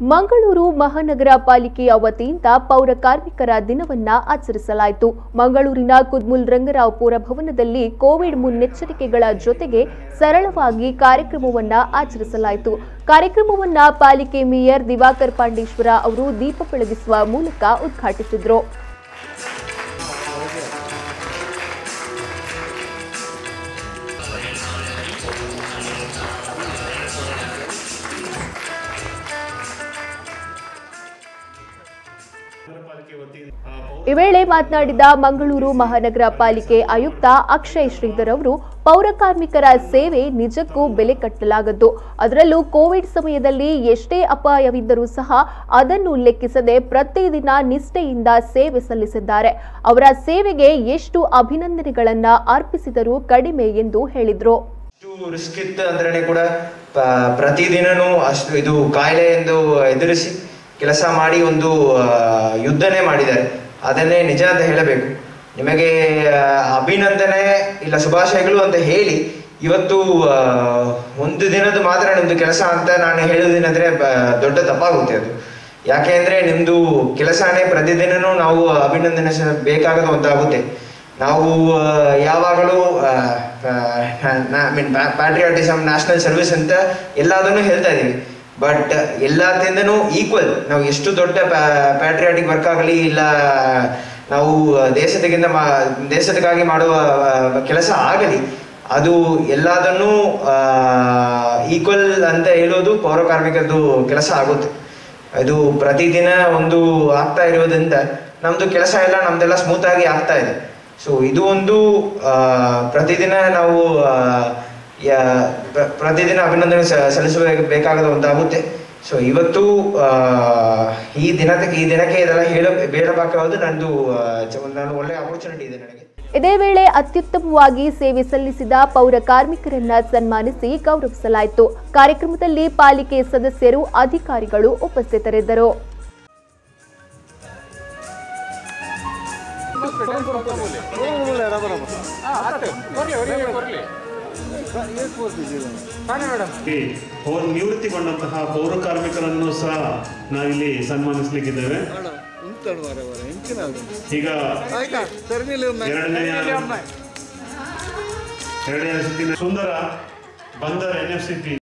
ಮಂಗಳೂರು ಮಹಾನಗರ ಪಾಲಿಕೆಯ ವತಿಯಿಂದ ಪೌರ ಕಾರ್ಮಿಕರ ದಿನವನ್ನ ಆಚರಿಸಲಾಯಿತು. ಮಂಗಳೂರಿನ ಕುದ್ಮುಲ್ ರಂಗರಾವ್ ಭವನದಲ್ಲಿ ಕೋವಿಡ್ ಮುನ್ನೆಚ್ಚರಿಕೆಗಳ ಜೊತೆಗೆ ಸರಳವಾಗಿ ಕಾರ್ಯಕ್ರಮವನ್ನ ಆಚರಿಸಲಾಯಿತು. ಕಾರ್ಯಕ್ರಮವನ್ನ ಪಾಲಿಕೆ ಮೇಯರ್ ದಿವಾಕರ್ ಪಾಂಡೇಶ್ವರ ಅವರು ದೀಪ ಬೆಳಗಿಸುವ ಮೂಲಕ ಉದ್ಘಾಟಿಸಿದರು. ಈ ವೇಳೆ ಮಾತನಾಡಿದ ಮಂಗಳೂರು ಮಹಾನಗರ ಪಾಲಿಕೆ ಆಯುಕ್ತ ಅಕ್ಷಯ್ ಶ್ರೀಧರ್ ಅವರು ಪೌರ ಕಾರ್ಮಿಕರ ಸೇವೆ ನಿಜಕ್ಕೂ ಬೆಲೆ ಕಟ್ಟಲಾಗದ್ದು. ಅದರಲ್ಲೂ ಕೋವಿಡ್ ಸಮಯದಲ್ಲಿ ಎಷ್ಟೇ ಅಪಾಯವಿದ್ದರೂ ಸಹ ಅದನ್ನು ಲೆಕ್ಕಿಸದೆ ಪ್ರತಿದಿನ ನಿಷ್ಠೆಯಿಂದ ಸೇವೆ ಸಲ್ಲಿಸಿದ್ದಾರೆ. ಅವರ ಸೇವೆಗೆ ಎಷ್ಟು ಅಭಿನಂದನೆಗಳನ್ನ ಅರ್ಪಿಸಿದರೂ ಕಡಿಮೆ ಎಂದು ಹೇಳಿದರು. ರಿಸ್ಕ್ ಇತ್ತು ಅಂದ್ರೆ ಕೂಡ ಪ್ರತಿದಿನನೂ ಅಷ್ಟು ಇದು ಕಾಯಿಲೆ ಎಂದು ಎದುರಿಸಿ ಕೆಲಸ ಮಾಡಿ ಒಂದು ಯುದ್ಧನೇ ಮಾಡಿದ್ದಾರೆ. ಅದನ್ನೇ ನಿಜ ಅಂತ ಹೇಳಬೇಕು. ನಿಮಗೆ ಅಭಿನಂದನೆ ಇಲ್ಲ ಶುಭಾಶಯಗಳು ಅಂತ ಹೇಳಿ ಇವತ್ತು ಒಂದು ದಿನದ ಮಾತ್ರ ನಿಮ್ದು ಕೆಲಸ ಅಂತ ನಾನು ಹೇಳುವುದೇನೆಂದ್ರೆ ದೊಡ್ಡ ತಪ್ಪಾಗುತ್ತೆ. ಅದು ಯಾಕೆ ಅಂದ್ರೆ ನಿಮ್ದು ಕೆಲಸನೇ ಪ್ರತಿದಿನನೂ ನಾವು ಅಭಿನಂದನೆ ಬೇಕಾಗದ ಒಂದಾಗುತ್ತೆ. ನಾವು ಯಾವಾಗಲೂ ಪ್ಯಾಟ್ರಿಯಾಟಿಸಮ್, ನ್ಯಾಷನಲ್ ಸರ್ವಿಸ್ ಅಂತ ಎಲ್ಲದನ್ನು ಹೇಳ್ತಾ ಇದ್ದೀವಿ. ಬಟ್ ಎಲ್ಲದಿಂದನೂ ಈಕ್ವಲ್ ನಾವು ಎಷ್ಟು ದೊಡ್ಡ ಪ್ಯಾಟ್ರಿಯಾಟಿಕ್ ವರ್ಕ್ ಆಗಲಿ ಇಲ್ಲ ನಾವು ದೇಶಕ್ಕಾಗಿ ಮಾಡುವ ಕೆಲಸ ಆಗಲಿ, ಅದು ಎಲ್ಲದನ್ನೂ ಈಕ್ವಲ್ ಅಂತ ಹೇಳೋದು ಪೌರ ಕಾರ್ಮಿಕರದು ಕೆಲಸ ಆಗುತ್ತೆ. ಇದು ಪ್ರತಿದಿನ ಒಂದು ಆಗ್ತಾ ಇರೋದ್ರಿಂದ ನಮ್ದು ಕೆಲಸ ಎಲ್ಲ ನಮ್ದೆಲ್ಲ ಸ್ಮೂತ್ ಆಗಿ ಆಗ್ತಾ ಇದೆ. ಸೊ ಇದು ಒಂದು ಪ್ರತಿದಿನ ನಾವು ಪ್ರತಿದಿನ ಅಭಿನಂದನೆ ಸಲ್ಲಿಸಬೇಕಾಗದ ಒಂದಾಗುತ್ತೆ. ಸೊ ಇವತ್ತು ಈ ದಿನಕ್ಕೆ ಇದೆಲ್ಲ ಬೇಡಬೇಕಾಗೋದು ನಾನು ಒಳ್ಳೆಯ ಅಪರ್ಚುನಿಟಿ ಇದೆ ನನಗೆ. ಇದೇ ವೇಳೆ ಅತ್ಯುತ್ತಮವಾಗಿ ಸೇವೆ ಸಲ್ಲಿಸಿದ ಪೌರ ಕಾರ್ಮಿಕರನ್ನ ಸನ್ಮಾನಿಸಿ ಗೌರವಿಸಲಾಯಿತು. ಕಾರ್ಯಕ್ರಮದಲ್ಲಿ ಪಾಲಿಕೆ ಸದಸ್ಯರು, ಅಧಿಕಾರಿಗಳು ಉಪಸ್ಥಿತರಿದ್ದರು. ನಿವೃತ್ತಿಗೊಂಡಂತಹ ಪೌರ ಕಾರ್ಮಿಕರನ್ನು ಸಹ ನಾವಿಲ್ಲಿ ಸನ್ಮಾನಿಸಲಿಕ್ಕಿದ್ದೇವೆ. ಈಗ ಎರಡನೇ ಸುತ್ತಿನ ಸುಂದರ ಬಂದರ್ NFCP